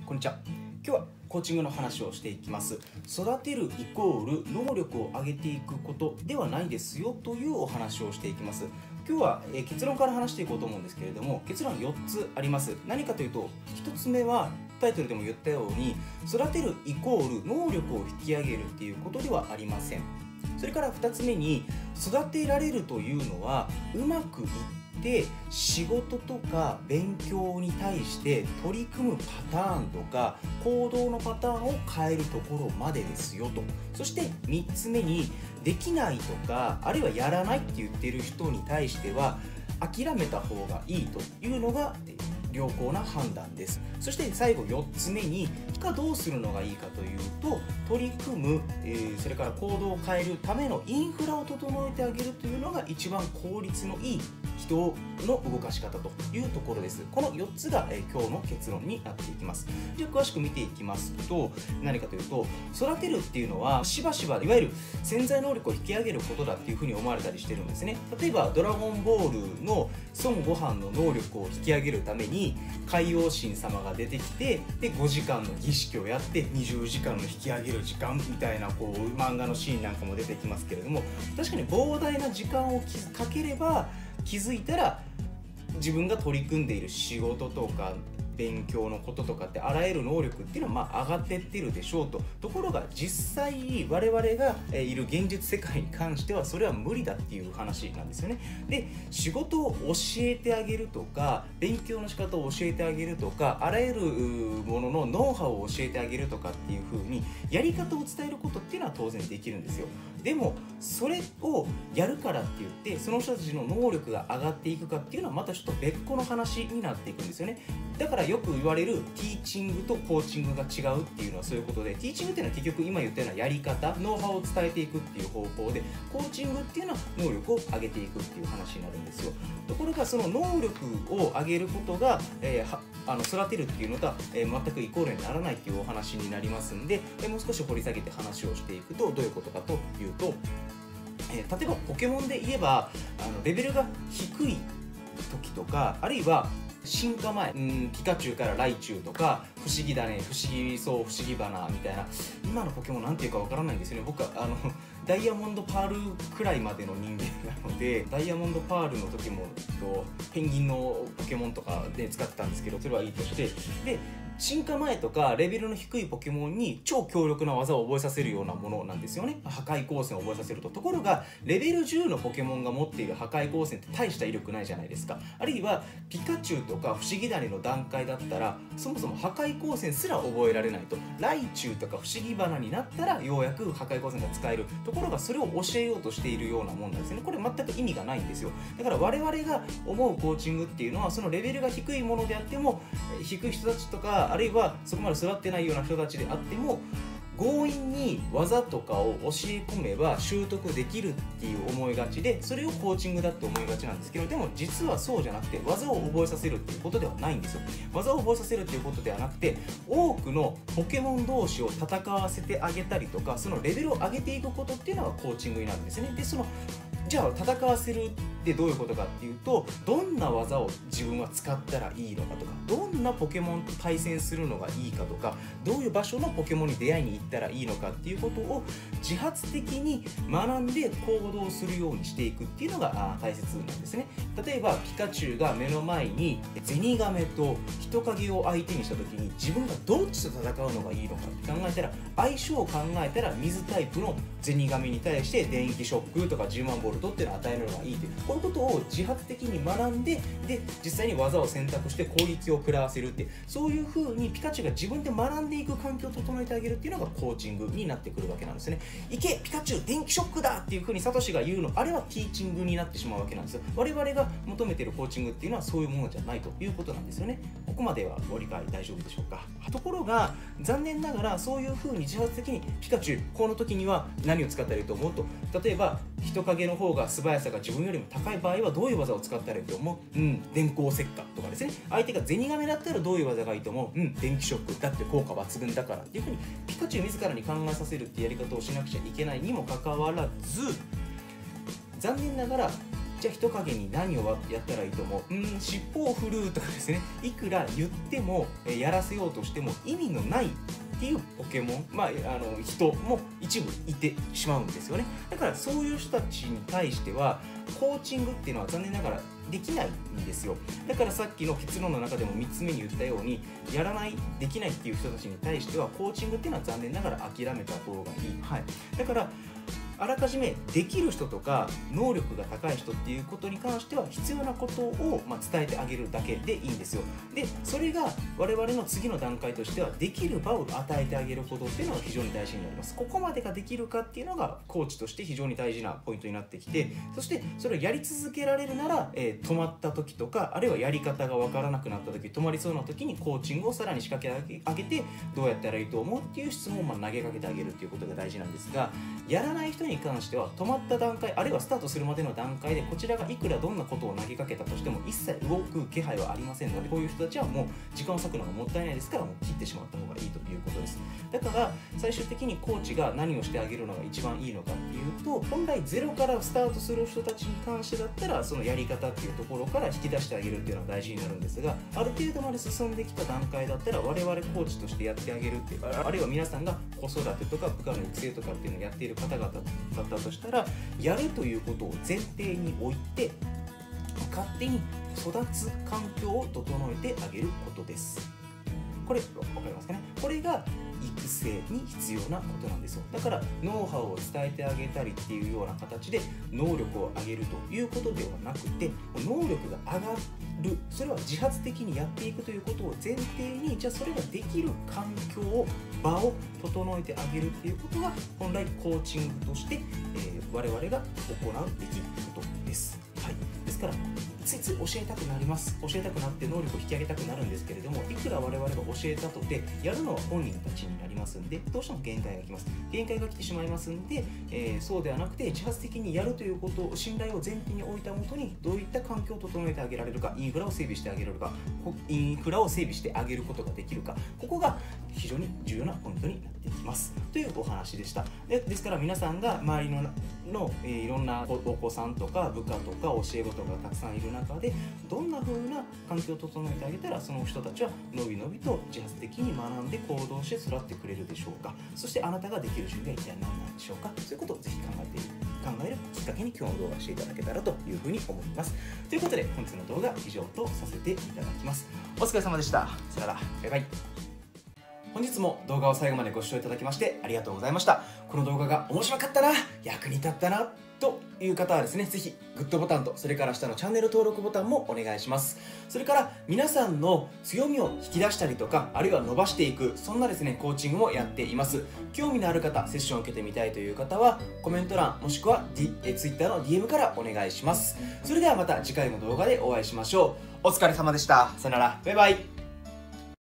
こんにちは。今日はコーチングの話をしていきます。育てるイコール能力を上げていくことではないですよというお話をしていきます。今日は結論から話していこうと思うんですけれども、結論4つあります。何かというと、1つ目はタイトルでも言ったように、育てるイコール能力を引き上げるっていうことではありません。それから2つ目に、育てられるというのはうまくいって仕事とか勉強に対して取り組むパターンとか行動のパターンを変えるところまでですよと。そして3つ目に、できないとかあるいはやらないって言ってる人に対しては諦めた方がいいというのが良好な判断です。そして最後4つ目に、どうするのがいいかというと、取り組む、それから行動を変えるためのインフラを整えてあげるというのが一番効率のいい人の動かし方というところです。この4つが、今日の結論になっていきます。じゃあ詳しく見ていきますと、何かというと、育てるっていうのはしばしばいわゆる潜在能力を引き上げることだっていうふうに思われたりしてるんですね。例えばドラゴンボールの孫悟飯の能力を引き上げるために海王神様が出てきて、で5時間の儀式をやって20時間の引き上げる時間みたいな漫画のシーンなんかも出てきますけれども、確かに膨大な時間をかければ気づいたら自分が取り組んでいる仕事とか勉強のこととかってあらゆる能力っていうのは上がってってるでしょうと。ところが実際我々がいる現実世界に関してはそれは無理だっていう話なんですよね。で、仕事を教えてあげるとか勉強の仕方を教えてあげるとかあらゆるもののノウハウを教えてあげるとかっていう風にやり方を伝えることっていうのは当然できるんですよ。でもそれをやるからって言ってその人たちの能力が上がっていくかっていうのはまたちょっと別個の話になっていくんですよね。だからよく言われるティーチングとコーチングが違うっていうのはそういうことで、ティーチングっていうのは結局今言ったようなやり方、ノウハウを伝えていくっていう方法で、コーチングっていうのは能力を上げていくっていう話になるんですよ。ところがその能力を上げることが、育てるっていうのとは、全くイコールにならないっていうお話になりますんで、もう少し掘り下げて話をしていくとどういうことかというと、例えばポケモンで言えばレベルが低い時とか、あるいは進化前、ピカチュウからライチュウとか不思議だね、不思議そう、不思議花みたいな、今のポケモンなんていうかわからないんですよね。僕はダイヤモンドパールくらいまでの人間なので、ダイヤモンドパールの時もペンギンのポケモンとかで使ってたんですけど、それはいいとして、で進化前とかレベルの低いポケモンに超強力な技を覚えさせるようなものなんですよね。破壊光線を覚えさせると。ところがレベル10のポケモンが持っている破壊光線って大した威力ないじゃないですか。あるいはピカチュウとか不思議種の段階だったらそもそも破壊光線すら覚えられないと。ライチュウとか不思議花になったらようやく破壊光線が使える。ところがそれを教えようとしているようなもんなんですね。これ全く意味がないんですよ。だから我々が思うコーチングっていうのは、そのレベルが低いものであっても、低い人たちとかあるいはそこまで育ってないような人たちであっても強引に技とかを教え込めば習得できるっていう思いがちで、それをコーチングだと思いがちなんですけど、でも実はそうじゃなくて、技を覚えさせるっていうことではないんですよ。技を覚えさせるっていうことではなくて、多くのポケモン同士を戦わせてあげたりとか、そのレベルを上げていくことっていうのがコーチングになるんですね。でじゃあ戦わせるってどういうことかっていうと、どんな技を自分は使ったらいいのかとか、どんなポケモンと対戦するのがいいかとか、どういう場所のポケモンに出会いに行ったらいいのかっていうことを自発的に学んで行動するようにしていくっていうのが大切なんですね。例えばピカチュウが目の前にゼニガメと人影を相手にした時に、自分がどっちと戦うのがいいのかって考えたら、相性を考えたら水タイプのゼニガメに対して電気ショックとか10万ボルトっていうのを与えるのがいいという、こういうことを自発的に学んで、実際に技を選択して攻撃を食らわせるって、そういう風にピカチュウが自分で学んでいく環境を整えてあげるっていうのがコーチングになってくるわけなんですね。いけピカチュウ電気ショックだっていう風にサトシが言うの、あれはティーチングになってしまうわけなんですよ。我々が求めているコーチングっていうのはそういうものじゃないということなんですよね。ここまではご理解大丈夫でしょうか。ところが残念ながら、そういう風に自発的にピカチュウこの時には何を使ったらいいと思うと、例えば人影の方が素早さが自分よりも高い場合はどういう技を使ったらいいと思う？電光石火とかですね。相手がゼニガメだったらどういう技がいいと思う？電気ショックだって効果抜群だからっていう風にピカチュウ自らに考えさせるってやり方をしなくちゃいけないにもかかわらず、残念ながらじゃあ人影に何をやったらいいと思う？尻尾を振るとかですね、いくら言ってもやらせようとしても意味のないっていうポケモン、人も一部いてしまうんですよね。だからそういう人たちに対してはコーチングっていうのは残念ながらできないんですよ。だからさっきの結論の中でも3つ目に言ったように、やらないできないっていう人たちに対してはコーチングっていうのは残念ながら諦めた方がいい。だからあらかじめできる人とか能力が高い人っていうことに関しては必要なことを伝えてあげるだけでいいんですよ。でそれが我々の次の段階としてはできる場を与えてあげることっていうのが非常に大事になります。ここまでができるかっていうのがコーチとして非常に大事なポイントになってきて、そしてそれをやり続けられるなら、止まった時とか、あるいはやり方が分からなくなった時、止まりそうな時にコーチングをさらに仕掛け上げて、どうやったらいいと思うっていう質問を投げかけてあげるっていうことが大事なんですが、やらない人に関しては止まった段階、あるいはスタートするまでの段階でこちらがいくらどんなことを投げかけたとしても一切動く気配はありませんので、こういう人たちはもう時間を割くのがもったいないですから、もう切ってしまった方がいいということです。だから最終的にコーチが何をしてあげるのが一番いいのかっていうと、本来ゼロからスタートする人たちに関してだったらそのやり方っていうところから引き出してあげるっていうのが大事になるんですが、ある程度まで進んできた段階だったら我々コーチとしてやってあげるっていうか、あるいは皆さんが子育てとか部下の育成とかっていうのをやっている方々だったとしたら、やるということを前提に置いて勝手に育つ環境を整えてあげることです。これ分かりますかね。これが育成に必要なことなんですよ。だからノウハウを伝えてあげたりっていうような形で能力を上げるということではなくて、能力が上がる、それは自発的にやっていくということを前提に、じゃあそれができる環境を、場を整えてあげるっていうことが本来コーチングとして、我々が行うべきことです。ですからついつい教えたくなります。教えたくなって能力を引き上げたくなるんですけれども、いくら我々が教えたとてやるのは本人たちになりますんで、どうしても限界が来ます。限界が来てしまいますんで、そうではなくて自発的にやるということを、信頼を前提に置いたもとにどういった環境を整えてあげられるか、インフラを整備してあげられるか、インフラを整備してあげることができるか、ここが非常に重要なポイントになってきますというお話でした。ですから皆さんが周りのいろんなお子さんとか部下とか教え子とかがたくさんいる中で、どんな風な環境を整えてあげたらその人たちはのびのびと自発的に学んで行動して育ってくれるでしょうか。そしてあなたができる準備は一体何なんでしょうか。そういうことをぜひ考えるきっかけに今日の動画していただけたらというふうに思います。ということで本日の動画は以上とさせていただきます。お疲れ様でした。さよなら。バイバイ。本日も動画を最後までご視聴いただきましてありがとうございました。この動画が面白かったな、役に立ったなという方はですね、ぜひグッドボタンと、それから下のチャンネル登録ボタンもお願いします。それから皆さんの強みを引き出したりとか、あるいは伸ばしていく、そんなですねコーチングもやっています。興味のある方、セッションを受けてみたいという方はコメント欄もしくは、Twitter の DM からお願いします。それではまた次回の動画でお会いしましょう。お疲れ様でした。さよなら。バイバイ。